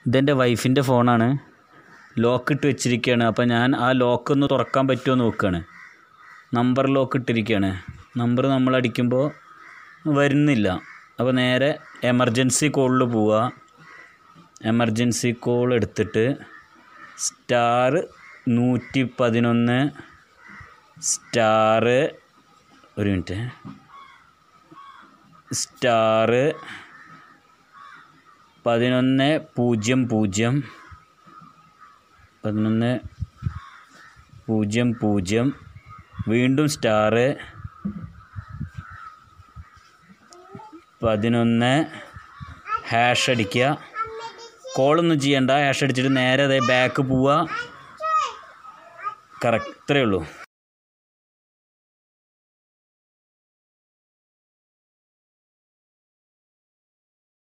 ഇതെൻ്റെ വൈഫിൻ്റെ ഫോണാണ്. ലോക്ക് ഇട്ട് വെച്ചിരിക്കുകയാണ്. അപ്പോൾ ഞാൻ ആ ലോക്ക് ഒന്ന് തുറക്കാൻ പറ്റുമോ നോക്കുകയാണ്. നമ്പർ ലോക്ക് ഇട്ടിരിക്കുകയാണ്. നമ്പർ നമ്മൾ അടിക്കുമ്പോൾ വരുന്നില്ല. അപ്പോൾ നേരെ എമർജൻസി കോളിൽ പോവുക. എമർജൻസി കോൾ എടുത്തിട്ട് *111 ഒരു മിനിറ്റ് *1100 വീണ്ടും *11 ഹാഷ് അടിക്കുക. കോളൊന്നും ചെയ്യണ്ട. ഹാഷ് അടിച്ചിട്ട് നേരെ ബാക്ക് പോവുക. കറക്റ്റ്, ഇത്രയേ ഉള്ളൂ.